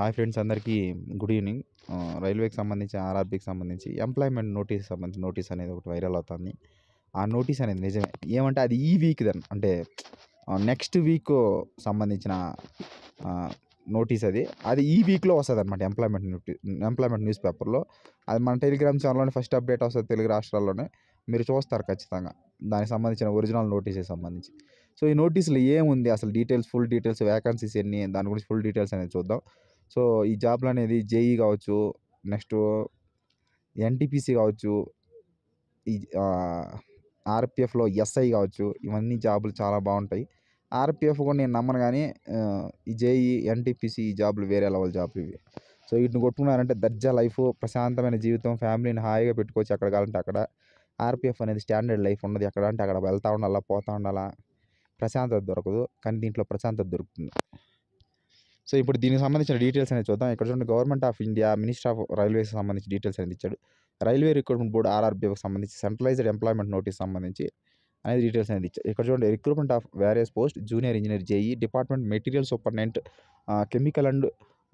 Hi friends, అందరికీ good evening. రైల్వేకి సంబంధించి, ఆర్ఆర్బీకి సంబంధించి ఎంప్లాయ్మెంట్ నోటీస్ అనేది ఒకటి వైరల్ అవుతుంది. ఆ నోటీస్ అనేది నిజమే. ఏమంటే అది ఈ వీక్‌ది అంటే నెక్స్ట్ వీక్ సంబంధించిన నోటీస్ అది. అది ఈ వీక్‌లో వస్తదనమాట ఎంప్లాయ్మెంట్ న్యూస్ పేపర్‌లో. అది మన టెలిగ్రామ్ ఛానల్‌లోనే ఫస్ట్ అప్డేట్ వస్తది తెలుగు రాష్ట్రాల్లోనే. మీరు చూస్తారు ఖచ్చితంగా. దానికి సంబంధించిన ఒరిజినల్ నోటీస్‌కి సంబంధించి. సో, ఈ నోటీస్‌లో ఏముంది అసలు ఫుల్ డీటెయిల్స్, వేకెన్సీస్ ఎన్ని, దాని గురించి ఫుల్ డీటెయిల్స్ అనేది చూద్దాం. సో, ఈ జాబ్‌లనేది జేఈ కావచ్చు, నెక్స్ట్ ఎన్‌టీపీసీ కావచ్చు, ఈ ఆర్‌పీఎఫ్‌లో ఎస్ఐ కావచ్చు, ఇవన్నీ జాబులు చాలా బాగుంటాయి. ఆర్‌పీఎఫ్ కూడా నేను నమ్మను గానీ ఈ జేఈ, ఎన్‌టీపీసీ ఈ జాబులు వేరే లెవెల్ జాబులు ఇవి. సో, వీటిని కొట్టుకున్నారంటే దర్జా లైఫు, ప్రశాంతమైన జీవితం, ఫ్యామిలీని హాయిగా పెట్టుకోవచ్చు ఎక్కడ కావాలంటే అక్కడ. ఆర్‌పీఎఫ్ అనేది స్టాండర్డ్ లైఫ్ ఉండదు. ఎక్కడ అంటే అక్కడ వెళ్తా ఉండాలా, పోతా ఉండాలా, ప్రశాంతత దొరకదు. కానీ దీంట్లో ప్రశాంతత దొరుకుతుంది. సో, ఇప్పుడు దీనికి సంబంధించిన డీటెయిల్స్ అనేది చూద్దాం. ఇక్కడ చూడండి, government of India minister of రైల్వేస్‌కి సంబంధించి డీటెయిల్స్ అనేది ఇచ్చాడు. రైల్వే రిక్రూట్మెంట్ బోర్డ్ ఆర్ఆర్బీకి సంబంధించి సెంట్రలైజ్డ్ ఎంప్లాయ్మెంట్ నోటీస్ సంబంధించి అనేది డీటెయిల్స్ అనేది ఇచ్చారు. ఇక్కడ చూడండి, recruitment of various post junior engineer JE, department material superintendent, chemical and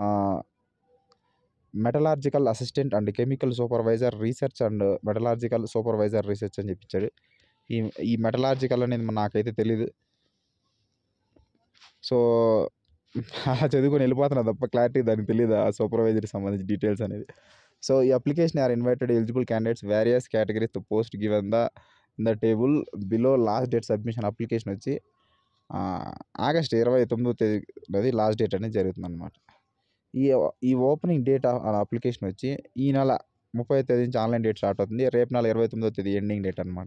metallurgical assistant and chemical supervisor research and metallurgical supervisor research అని చెప్పించాడు. ఈ ఈ మెటలార్జికల్ అనేది నాకైతే తెలీదు. సో, అలా చదువుకొని వెళ్ళిపోతున్నా తప్ప క్లారిటీ దానికి తెలీదు. ఆ సూపర్వైజర్‌కి సంబంధించి డీటెయిల్స్ అనేది. సో, ఈ application are invited eligible candidates various categories the post given the table below. Last date submission application వచ్చి ఆగస్ట్ 29వ తేదీ లాస్ట్ డేట్ అనేది జరుగుతుందన్నమాట. ఈ ఓపెనింగ్ డేట్ అప్లికేషన్ వచ్చి ఈ నెల 30వ తేదీ నుంచి ఆన్లైన్ డేట్ స్టార్ట్ అవుతుంది. రేపు నెల 29వ తేదీ ఎండింగ్ డేట్ అనమాట.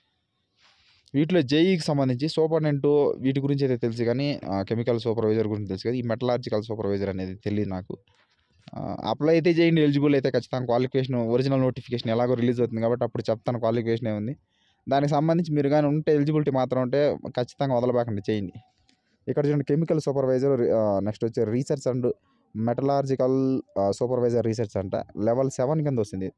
వీటిలో జేఈకి సంబంధించి సూపరింటెండెంట్ వీటి గురించి అయితే తెలుసు కానీ కెమికల్ సూపర్వైజర్ గురించి తెలుసు కదా. ఈ మెటలార్జికల్ సూపర్వైజర్ అనేది తెలియదు నాకు. అప్లై అయితే చేయండి, ఎలిజిబుల్ అయితే ఖచ్చితంగా. క్వాలిఫికేషన్ ఒరిజినల్ నోటిఫికేషన్ ఎలాగో రిలీజ్ అవుతుంది కాబట్టి అప్పుడు చెప్తాను క్వాలిఫికేషన్ ఏముంది. దానికి సంబంధించి మీరు కానీ ఉంటే ఎలిజిబిలిటీ మాత్రం ఉంటే ఖచ్చితంగా వదలబాకండి, చేయండి. ఇక్కడ చూడండి, కెమికల్ సూపర్వైజర్, నెక్స్ట్ వచ్చే research and metallurgical supervisor research అంట. లెవెల్ 7 కింద వస్తుంది.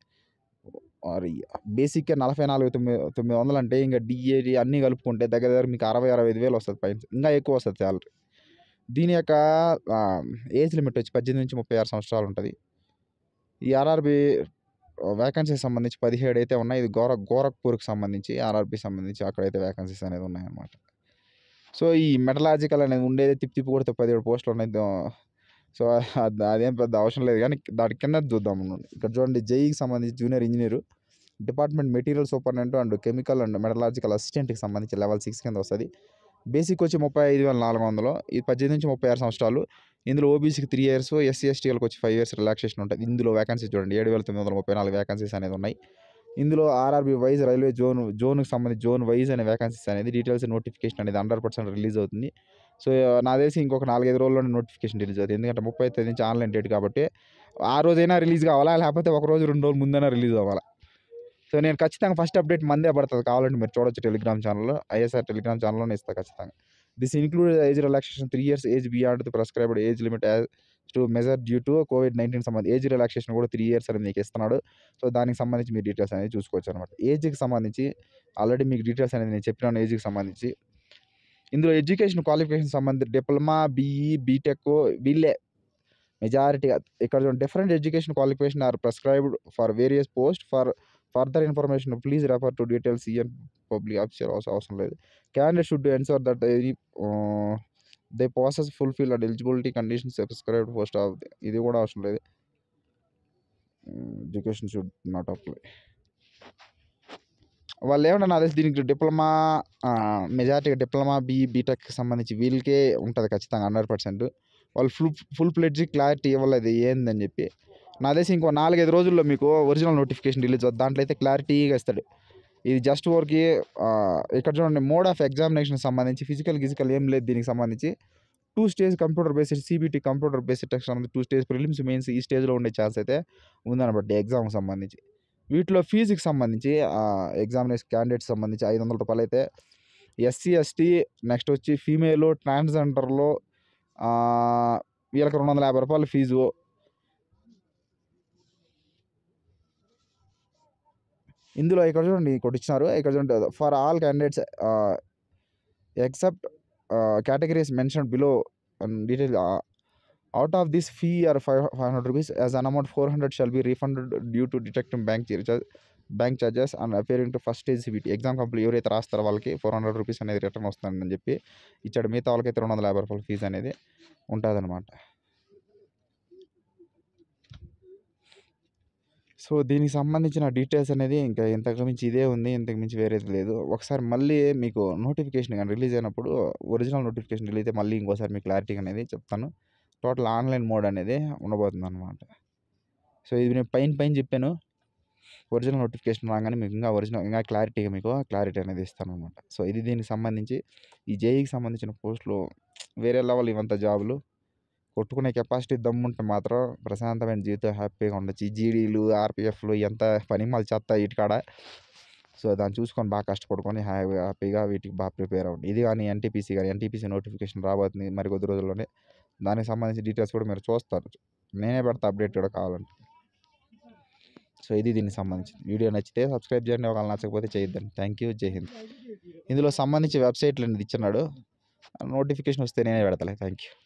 బేసిక్గా 44,900 అంటే ఇంకా డిఏడి అన్నీ కలుపుకుంటే దగ్గర దగ్గర మీకు 60,000-65,000 వస్తుంది పైన, ఇంకా ఎక్కువ వస్తుంది శాలరీ. దీని యొక్క ఏజ్ లిమిట్ వచ్చి 18-36 సంవత్సరాలు ఉంటుంది. ఈ ఆర్ఆర్బీ వేకెన్సీకి సంబంధించి 17 అయితే ఉన్నాయి. ఇది గోరఖ్పూర్కి సంబంధించి, ఆర్ఆర్బీకి సంబంధించి అక్కడైతే వేకెన్సీస్ అనేది ఉన్నాయన్నమాట. సో, ఈ మెటలాజికల్ అనేది ఉండేది తిప్పి కొడితే 17 పోస్టులు ఉన్నాయి. సో, అదేం పెద్ద అవసరం లేదు కానీ దాని కింద చూద్దాం. ఇక్కడ చూడండి, జేఈకి సంబంధించి junior engineer, department material superintendent and chemical and metallurgical అసిస్టెంట్కి సంబంధించి లెవెల్ 6 కింద వస్తుంది. బేసిక్ వచ్చి 35,400. ఇది 18-36 సంవత్సరాలు. ఇందులో ఓబీసీకి 3 ఇయర్స్, ఎస్సీ ఎస్టీలకు వచ్చి 5 ఇయర్స్ రిలాక్సేషన్ ఉంటుంది. ఇందులో వేకెన్సీ చూడండి, 7,934 వేకెన్సీస్ అనేది ఉన్నాయి. ఇందులో ఆర్ఆర్బీ వైజ్ రైల్వే జోన్కి సంబంధించి జోన్ వైజ్ అనే వేకెన్సీస్ అనేది డీటెయిల్స్ నోటిఫికేషన్ అనేది 100% రిలీజ్ అవుతుంది. సో, నాకు తెలిసి ఇంకొక 4-5 రోజుల్లోనే నోటిఫికేషన్ రిలీజ్ అవుతుంది. ఎందుకంటే 30వ తేదీ నుంచి ఆన్లైన్ డేట్ కాబట్టి ఆ రోజైనా రిలీజ్ కావాలా, లేకపోతే ఒక రోజు 2 రోజుల ముందైనా రిలీజ్ అవ్వాలా. సో, నేను ఖచ్చితంగా ఫస్ట్ అప్డేట్ మందే పడుతుంది. కావాలంటే మీరు చూడొచ్చు టెలిగ్రామ్ ఛానల్లో, ఐఎస్ఆర్ టెలిగ్రామ్ ఛానల్లోనే ఇస్తాను ఖచ్చితంగా. This include age relaxation 3 years age beyond the prescribed age limit as to measure due to COVID-19 సంబంధించి ఏజ్ రిలాక్సేషన్ కూడా 3 ఇయర్స్ అనేది మీకు ఇస్తున్నాడు. సో, దానికి సంబంధించి మీరు డీటెయిల్స్ అనేది చూసుకోవచ్చు అనమాట. ఏజ్కి సంబంధించి ఆల్రెడీ మీకు డీటెయిల్స్ అనేది నేను చెప్పినాను. ఏజ్కి సంబంధించి ఇందులో ఎడ్యుకేషన్ క్వాలిఫికేషన్ సంబంధించి డిప్లొమా, బీఈ, బీటెక్ వీళ్ళే మెజారిటీగా. ఇక్కడ different education qualification are prescribed for various post. Further information please refer to details ఈఎన్ పబ్లిక్ ఆఫీసర్. అవసరం లేదు. Candidate should ensure that they process fulfil and eligibility conditions prescribed post of. ఇది కూడా అవసరం లేదు. Education should not apply. వాళ్ళు ఏమన్నా నాకు తెలిసి దీనికి డిప్లొమా, మెజారిటీగా డిప్లొమా, బీఈ, బీటెక్కి సంబంధించి వీళ్ళకే ఉంటుంది ఖచ్చితంగా 100%. వాళ్ళు ఫుల్ ఫ్లెడ్జ్ క్లారిటీ ఇవ్వలేదు ఏందని చెప్పి. నాకు తెలిసి ఇంకో 4-5 రోజుల్లో మీకు ఒరిజినల్ నోటిఫికేషన్ రిలీజ్ అవుతుంది. దాంట్లో అయితే క్లారిటీగా ఇస్తాడు. ఇది జస్ట్ ఊరికి ఇక్కడ చూడండి, మోడ్ ఆఫ్ ఎగ్జామినేషన్కి సంబంధించి ఫిజికల్ ఏం లేదు. దీనికి సంబంధించి 2 stage computer based CBT computer based test అనేది 2 స్టేజ్ ప్రిలిమ్స్, మెయిన్స్ ఈ స్టేజ్లో ఉండే ఛాన్స్ అయితే ఉందన్నమాట ఎగ్జామ్కి సంబంధించి. వీటిలో ఫీజుకి సంబంధించి ఎగ్జామినేషన్ క్యాండిడేట్స్ సంబంధించి ₹500 అయితే, ఎస్సీ ఎస్టీ నెక్స్ట్ వచ్చి ఫీమేల్ ట్రాన్స్జెండర్లో వీళ్ళకి ₹250 ఫీజు. ఇందులో ఇక్కడ చూడండి, ఇంకోటి ఇచ్చినారు. ఇక్కడ చూడండి, for all candidates except categories mention below detail out of this fee are 500 rupees as an amount 400 shall be refunded due to detecting bank charges and appearing to first stage CBT. Exam complete ఎవరైతే రాస్తారో వాళ్ళకి 400 rupees అనేది return వస్తుందని చెప్పి ఇచ్చాడు. మిగతా వాళ్ళకైతే 250 రూపాయల ఫీజు అనేది ఉంటుందన్నమాట. సో దీనికి సంబంధించిన డీటెయిల్స్ అనేది ఇంకా ఇంతకు మించి ఇదే ఉంది. ఇంతకు మించి వేరేది లేదు. ఒకసారి మళ్ళీ మీకు నోటిఫికేషన్ కానీ రిలీజ్ అయినప్పుడు ఒరిజినల్ నోటిఫికేషన్ రిలీజ్ అయితే మళ్ళీ ఇంకోసారి మీకు క్లారిటీగా అనేది చెప్తాను. టోటల్ ఆన్లైన్ మోడ్ అనేది ఉండబోతుందన్నమాట. సో ఇది నేను పైన చెప్పాను. ఒరిజినల్ నోటిఫికేషన్ రాగానే మీకు ఇంకా క్లారిటీగా మీకు క్లారిటీ అనేది ఇస్తానన్నమాట. సో ఇది దీనికి సంబంధించి ఈ జేఈకి సంబంధించిన పోస్టులు వేరే లెవెల్ ఇవంతా జాబులు. కొట్టుకునే కెపాసిటీ దమ్ముంటే మాత్రం ప్రశాంతమైన జీవితం హ్యాపీగా ఉండొచ్చు. ఈ జీడీలు, ఆర్‌పీఎఫ్‌లు ఎంత పనిమాల చెత్త ఈటికాడ. సో దాన్ని చూసుకొని బాగా కష్టపడుకొని హ్యాపీగా వీటికి బాగా ప్రిపేర్ అవ్వండి. ఇది కానీ ఎన్టీపీసీ నోటిఫికేషన్ రాబోతుంది మరి కొద్ది రోజుల్లోనే. దానికి సంబంధించిన డీటెయిల్స్ కూడా మీరు చూస్తారు. నేనే పెడతా అప్డేట్ కూడా కావాలంటే. సో ఇది దీనికి సంబంధించి వీడియో నచ్చితే సబ్స్క్రైబ్ చేయండి. ఒకవేళ నచ్చకపోతే చేయొద్దండి. Thank you. జై హింద్. ఇందులో సంబంధించి వెబ్సైట్లు అనేది ఇచ్చినాడు. నోటిఫికేషన్ వస్తే నేనే పెడతాలే. Thank you.